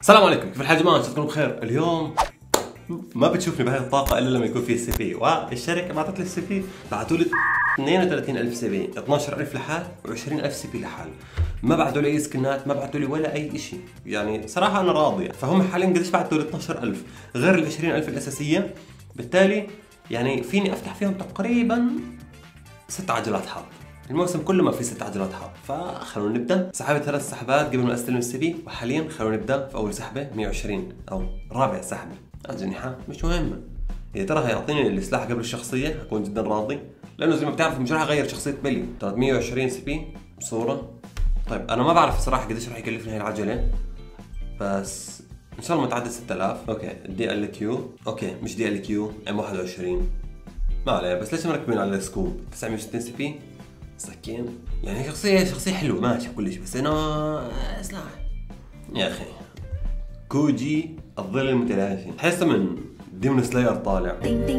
السلام عليكم، كيف الحال يا جماعه؟ ان شاء الله تكونوا بخير. اليوم ما بتشوفني بهاي الطاقه الا لما يكون في سي في، والشركه بعثت لي السي في، بعثوا لي 32000 سي في، 12000 لحال و20000 سي في لحال. ما بعثوا لي اي سكنات، ما بعثوا لي ولا اي شيء، يعني صراحه انا راضي. فهم حاليا قديش بعثوا لي 12000 غير ال 20000 الاساسيه، بالتالي يعني فيني افتح فيهم تقريبا 6 عجلات حظ. الموسم كله ما في 6 عجلات حظ، فخلونا نبدا. سحبت 3 سحبات قبل ما استلم السي في، وحاليا خلونا نبدا في اول سحبه 120 او رابع سحبه. اجنحه مش مهمه، يا ترى هيعطيني السلاح قبل الشخصيه هكون جدا راضي، لانه زي ما بتعرف مش راح اغير شخصيه بيلي. 320 سي في بصوره. طيب انا ما بعرف الصراحه قديش راح يكلفني هاي العجله، بس ان شاء الله متعدى 6000. اوكي الدي ال كيو، اوكي مش دي ال كيو، ام 21 ما عليه. بس ليش مركبين على السكوب 960 سي في سكين؟ يعني شخصية حلوة ماشي كل شيء، بس انا سلاح يا اخي. كوجي الظل المتلاشي، تحسه من ديمون سلاير طالع.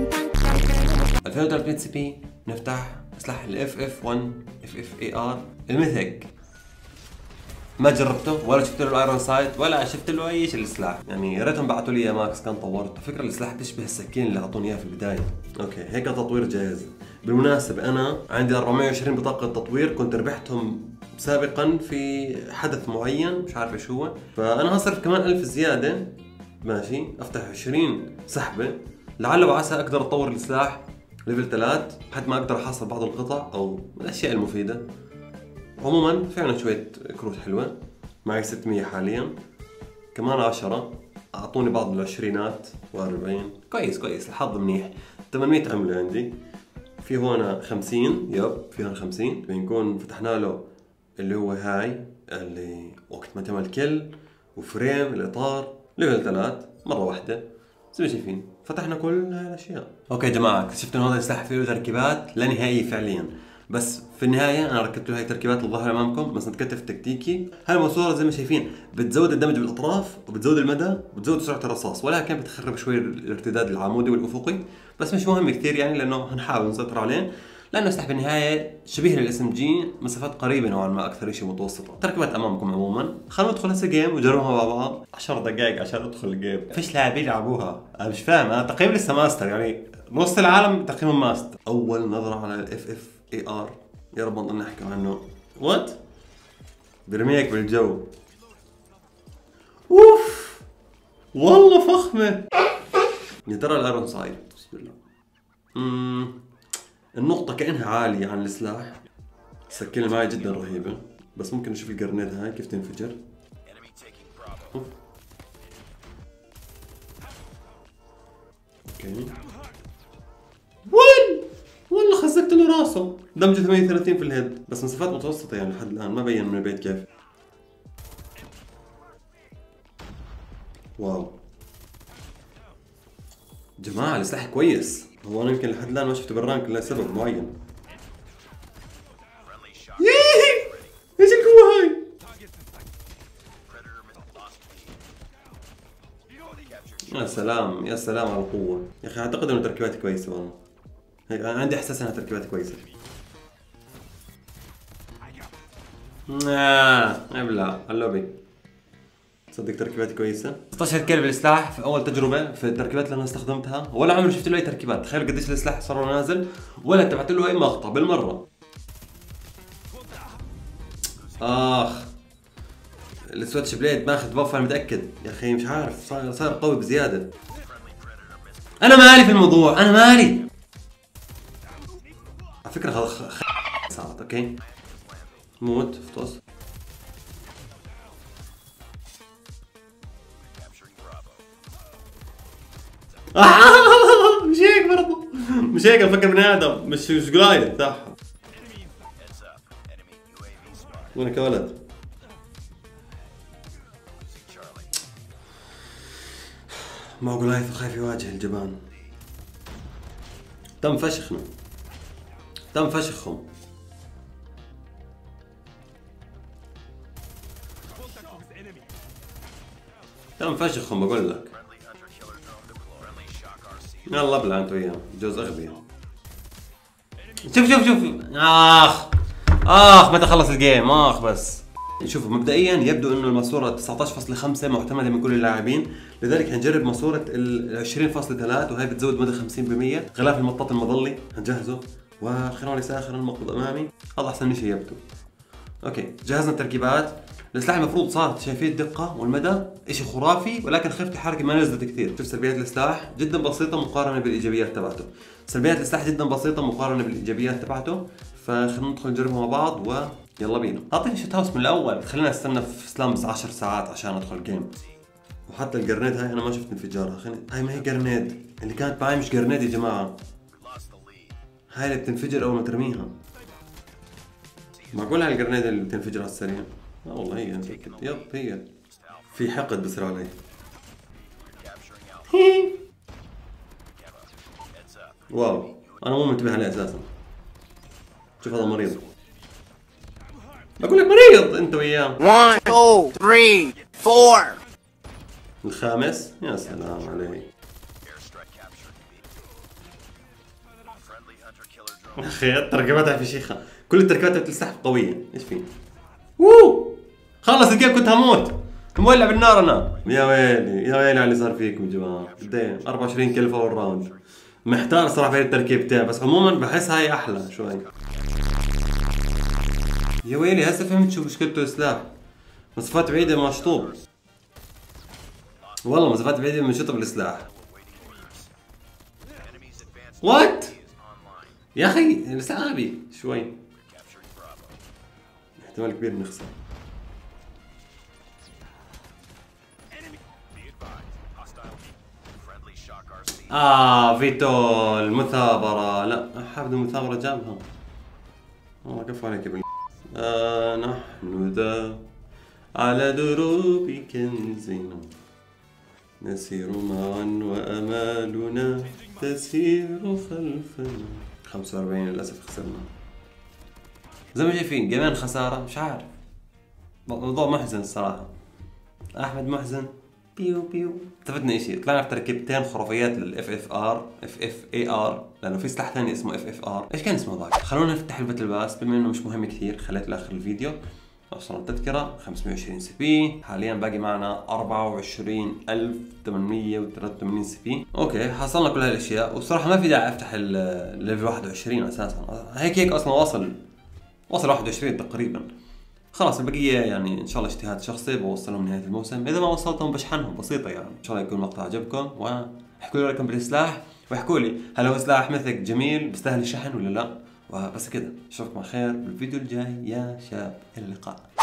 2300 سي بي. نفتح سلاح الاف اف 1 اف اف اي ار الميثك. ما جربته ولا شفت له الايرون سايت ولا شفت له اي شيء السلاح، يعني يا ريتهم بعثوا لي اياه ماكس كان طورت. فكرة السلاح تشبه السكين اللي اعطوني اياه في البداية. اوكي هيك تطوير جاهز. بالمناسبة أنا عندي 420 بطاقة تطوير، كنت ربحتهم سابقا في حدث معين مش عارف ايش هو، فأنا هصرف كمان 1000 زيادة. ماشي أفتح 20 سحبة، لعل وعسى أقدر أطور السلاح ليفل 3 حتى ما أقدر أحصل بعض القطع أو الأشياء المفيدة. عموما فعلا شوية كروت حلوة، معي 600 حاليا، كمان 10 أعطوني بعض العشرينات و40. كويس الحظ منيح. 800 عملة عندي، في هون 50. في هون 50 بنكون فتحنا له اللي هو هاي اللي وقت ما تعمل كل وفريم الاطار ليفل 3 مره واحده. زي ما شايفين فتحنا كل هاي الاشياء. اوكي يا جماعه، اكتشفت انه هذا السلاح فيه تركيبات لا نهائيه فعليا، بس في النهايه انا ركبت له هاي التركيبات الظاهره امامكم، بس نتكتف تكتيكي. هاي الماسوره زي ما شايفين بتزود الدمج بالاطراف وبتزود المدى وبتزود سرعه الرصاص، ولكن بتخرب شوي الارتداد العمودي والافقي، بس مش مهم كثير يعني لانه هنحاول نسيطر عليه، لانه سلاح بالنهايه شبيه للاس ام جي، مسافات قريبه نوعا ما، اكثر شيء متوسطه. تركيبات امامكم. عموما خلونا ندخل هسه جيم ونجربها مع بعض. 10 دقائق عشان ادخل الجيم، فيش لاعبين يلعبوها. انا مش فاهم، انا تقريبا لسه ماستر، يعني نص العالم تقريبا ماستر. اول نظره على الاف اف اي ار، يا رب نضل نحكي عنه. وات برميك بالجو. اوف والله فخمه. يا ترى الايرون سايد بسم الله. النقطة كأنها عالية عن السلاح. السكينة معي جدا رهيبة، بس ممكن نشوف الجرنيد هاي كيف تنفجر. اوكي والله خزقت له راسه. دمجه 38 في الهيد، بس مسافات متوسطة يعني لحد الآن، ما بين من البيت كيف. واو جماعة السلاح كويس. هو أنا يمكن لحد الآن ما شفته بالرانك لسبب معين. ايش القوة هاي؟ يا سلام يا سلام على القوة يا أخي. أعتقد إنه تركيباتي كويسة والله. هيك أنا عندي إحساس إنها تركيباتي كويسة. ابلع اللوبي. تصدق تركيباتي كويسة. 16 كيل بالسلاح في أول تجربة في التركيبات اللي أنا استخدمتها، ولا عمري شفت له أي تركيبات. تخيل قديش السلاح صار نازل ولا تبعت له أي مقطع بالمرة. السويتش بليد ماخذ باف انا متاكد يا اخي، مش عارف صار قوي بزياده. انا مالي في الموضوع، انا مالي على فكره. صارت اوكي موت فطس. مش هيك برضه، مش هيك افكر بني ادم، مش قلايد صح. وينك يا ولد؟ ما هو قلايث وخايف يواجه الجبان. تم فشخنا، تم فشخهم. تم فشخهم بقول لك. يلا ابلع انت وياه جوز اغبياء. شوف اخ متى خلص الجيم. بس شوفوا مبدئيا يبدو انه الماسوره 19.5 معتمده من كل اللاعبين، لذلك هنجرب ماسوره ال 20.3 وهي بتزود مدى 50%، غلاف المطاط المظلي هنجهزه، والخيران ساخر المقبض امامي، هذا احسن شيء يبدو. اوكي جهزنا التركيبات، السلاح المفروض صارت شايفين الدقه والمدى شيء خرافي، ولكن خفت الحركه ما نزلت كثير. شوف سلبيات السلاح جدا بسيطه مقارنه بالايجابيات تبعته، سلبيات السلاح جدا بسيطه مقارنه بالايجابيات تبعته، فخلينا ندخل نجربها مع بعض ويلا بينا. اعطيني شوت هاوس من الاول، خلينا نستنى في سلامز 10 ساعات عشان ادخل جيم. وحتى الجرنيد هاي انا ما شفت انفجارها، هاي ما هي جرنيد، اللي كانت معي مش جرنيد يا جماعه، هاي اللي بتنفجر اول ما ترميها. معقول هاي الجرنيد اللي بتنفجر على السريع؟ لا والله هي يب هي. في حقد بصير علي. واو انا مو منتبه عليه اساسا. شوف هذا مريض، بقول لك مريض انت وياه. 1 2 3 4 الخامس يا سلام عليك. اخي التركيبات في شيخه، كل التركيبات تبع السلاح قويه، ايش في؟ ووو خلص الجيم كنت هموت، مولع بالنار انا. يا ويلي يا ويلي على اللي صار فيكم يا جماعه، قديه 24 كيل فور راوند. محتار صراحه بين التركيبتين، بس عموما بحس هاي احلى شوي. يا ويلي هسه فهمت شو مشكلته السلاح، مسافات بعيده مشطوب، والله مسافات بعيده منشطب السلاح. وات يا اخي السلاح غبي شوي، احتمال كبير نخسر. فيتو المثابرة، لا حافظ المثابرة جابها. والله كفو عليك يا ابن. نحن ذا على دروب كنزنا نسير معا وأمالنا تسير خلفنا. 45 للأسف خسرنا. زي ما شايفين جيمين خسارة، مش عارف، موضوع محزن الصراحة. أحمد محزن بيو بيو. استفدنا شيء، طلعنا في تركيبتين خرافيات للاف اف ار اف اف اي ار، لانه في سلاح ثاني اسمه اف اف ار، ايش كان اسمه ذاك؟ خلونا نفتح الباتل باس بما انه مش مهم كثير، خليته لاخر الفيديو. وصلنا التذكرة 520 سي بي، حاليا باقي معنا 24883 سي بي. اوكي حصلنا كل هالاشياء، والصراحة ما في داعي افتح الليفل 21 اساسا، هيك اصلا وصل 21 تقريبا. خلاص البقية يعني ان شاء الله اجتهاد شخصي بوصلهم نهاية الموسم، اذا ما وصلتهم بشحنهم بسيطة يعني. ان شاء الله يكون المقطع عجبكم، واحكوا لي رايكم بالسلاح، واحكوا لي هل هو سلاح مثلك جميل بيستاهل الشحن ولا لا، وبس كده. اشوفكم على خير بالفيديو الجاي يا شباب، الى اللقاء.